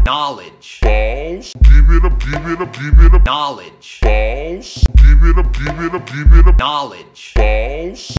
knowledge. Balls, give it up, give it up, give it up. Knowledge. Balls, give it up, give it up, give it up. Knowledge. Balls.